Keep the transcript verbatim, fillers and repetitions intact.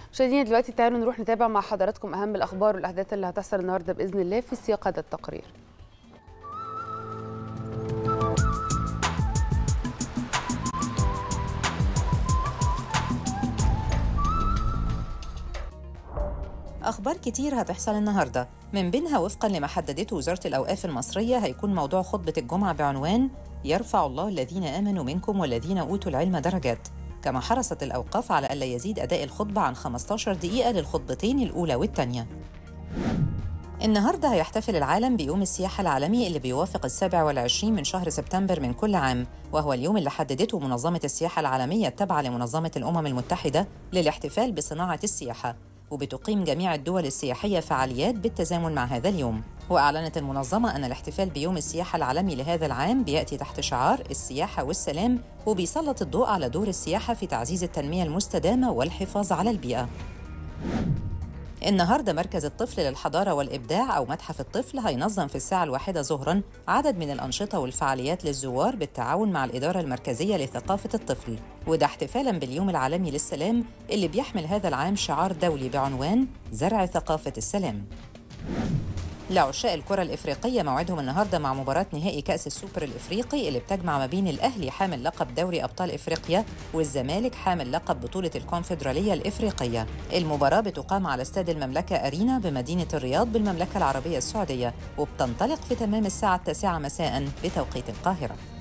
مشاهدينا دلوقتي تعالوا نروح نتابع مع حضراتكم أهم الأخبار والأحداث اللي هتحصل النهارده بإذن الله في سياق هذا التقرير. أخبار كتير هتحصل النهاردة، من بينها وفقاً لما حددته وزارة الأوقاف المصرية هيكون موضوع خطبة الجمعة بعنوان يرفع الله الذين آمنوا منكم والذين أوتوا العلم درجات. كما حرصت الأوقاف على ألا يزيد أداء الخطبة عن خمستاشر دقيقة للخطبتين الأولى والثانية. النهاردة هيحتفل العالم بيوم السياحة العالمي اللي بيوافق السابع والعشرين من شهر سبتمبر من كل عام، وهو اليوم اللي حددته منظمة السياحة العالمية التابعة لمنظمة الأمم المتحدة للاحتفال بصناعة السياحة، وبتقيم جميع الدول السياحية فعاليات بالتزامن مع هذا اليوم. وأعلنت المنظمة أن الاحتفال بيوم السياحة العالمي لهذا العام بيأتي تحت شعار السياحة والسلام، وبيسلط الضوء على دور السياحة في تعزيز التنمية المستدامة والحفاظ على البيئة. النهارده مركز الطفل للحضارة والإبداع أو متحف الطفل هينظم في الساعة الواحدة ظهراً عدد من الأنشطة والفعاليات للزوار بالتعاون مع الإدارة المركزية لثقافة الطفل، وده احتفالاً باليوم العالمي للسلام اللي بيحمل هذا العام شعار دولي بعنوان زرع ثقافة السلام. لعشاق الكرة الإفريقية موعدهم النهارده مع مباراة نهائي كأس السوبر الإفريقي اللي بتجمع ما بين الأهلي حامل لقب دوري أبطال إفريقيا والزمالك حامل لقب بطولة الكونفدرالية الإفريقية. المباراة بتقام على استاد المملكة أرينا بمدينة الرياض بالمملكة العربية السعودية، وبتنطلق في تمام الساعة التاسعة مساءً بتوقيت القاهرة.